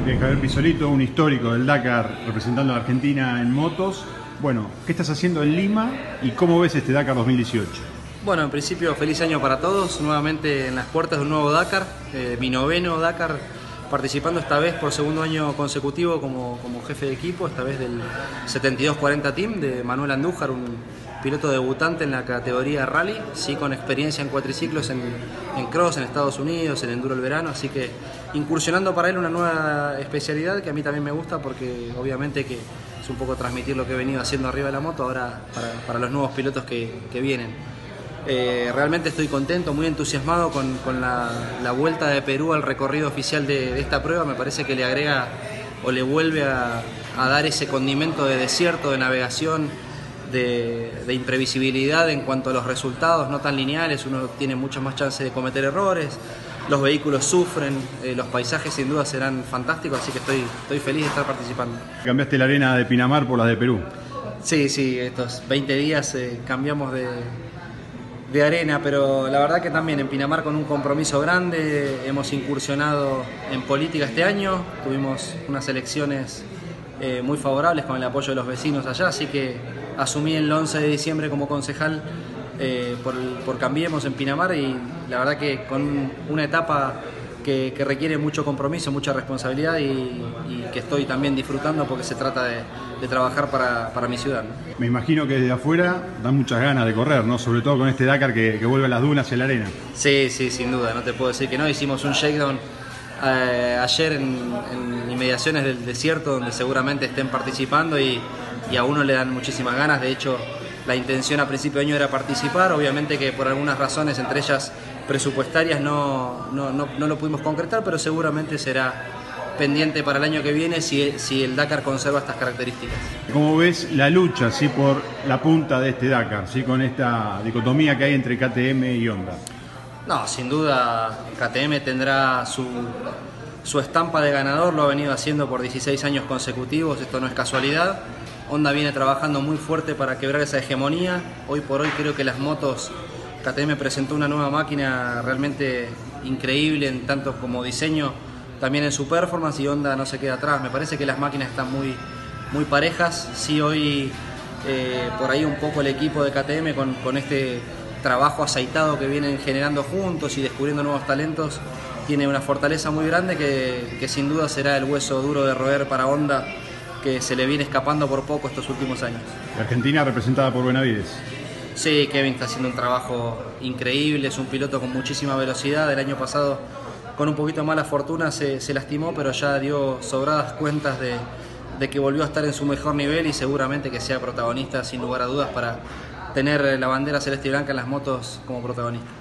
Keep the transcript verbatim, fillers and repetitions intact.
Bien, Javier Pisolito, un histórico del Dakar representando a la Argentina en motos. Bueno, ¿qué estás haciendo en Lima y cómo ves este Dakar dos mil dieciocho? Bueno, en principio feliz año para todos, nuevamente en las puertas de un nuevo Dakar, eh, mi noveno Dakar, participando esta vez por segundo año consecutivo como, como jefe de equipo, esta vez del setenta y dos cuarenta Team de Manuel Andújar, un piloto debutante en la categoría rally, sí, con experiencia en cuatriciclos, en, en cross en Estados Unidos, en enduro el verano, así que incursionando para él una nueva especialidad que a mí también me gusta porque obviamente que es un poco transmitir lo que he venido haciendo arriba de la moto ahora para, para los nuevos pilotos que, que vienen. Eh, realmente estoy contento, muy entusiasmado con, con la, la vuelta de Perú al recorrido oficial de, de esta prueba. Me parece que le agrega o le vuelve a, a dar ese condimento de desierto, de navegación, de, de imprevisibilidad en cuanto a los resultados no tan lineales. Uno tiene muchas más chances de cometer errores, los vehículos sufren, eh, los paisajes sin duda serán fantásticos, así que estoy, estoy feliz de estar participando. Cambiaste la arena de Pinamar por la de Perú. Sí, sí, estos veinte días eh, cambiamos de... de arena, pero la verdad que también en Pinamar con un compromiso grande, hemos incursionado en política este año, tuvimos unas elecciones eh, muy favorables con el apoyo de los vecinos allá, así que asumí el once de diciembre como concejal eh, por, por Cambiemos en Pinamar y la verdad que con una etapa que, que requiere mucho compromiso, mucha responsabilidad y, y que estoy también disfrutando porque se trata de, de trabajar para, para mi ciudad, ¿no? Me imagino que desde afuera dan muchas ganas de correr, ¿no? Sobre todo con este Dakar que, que vuelve a las dunas y a la arena. Sí, sí, sin duda, no te puedo decir que no. Hicimos un shakedown eh, ayer en, en inmediaciones del desierto donde seguramente estén participando y, y a uno le dan muchísimas ganas. De hecho, la intención a principio de año era participar, obviamente que por algunas razones, entre ellas presupuestarias, no, no, no, no lo pudimos concretar, pero seguramente será pendiente para el año que viene si, si el Dakar conserva estas características. ¿Cómo ves la lucha, sí, por la punta de este Dakar, sí, con esta dicotomía que hay entre K T M y Honda? No, sin duda K T M tendrá su, su estampa de ganador, lo ha venido haciendo por dieciséis años consecutivos, esto no es casualidad. Honda viene trabajando muy fuerte para quebrar esa hegemonía. Hoy por hoy creo que las motos, K T M presentó una nueva máquina realmente increíble en tanto como diseño, también en su performance, y Honda no se queda atrás. Me parece que las máquinas están muy, muy parejas. Sí, hoy eh, por ahí un poco el equipo de K T M con, con este trabajo aceitado que vienen generando juntos y descubriendo nuevos talentos, tiene una fortaleza muy grande que, que sin duda será el hueso duro de roer para Honda, que se le viene escapando por poco estos últimos años. La Argentina representada por Benavides. Sí, Kevin está haciendo un trabajo increíble, es un piloto con muchísima velocidad. El año pasado con un poquito de mala fortuna se, se lastimó, pero ya dio sobradas cuentas de, de que volvió a estar en su mejor nivel y seguramente que sea protagonista sin lugar a dudas para tener la bandera celeste y blanca en las motos como protagonista.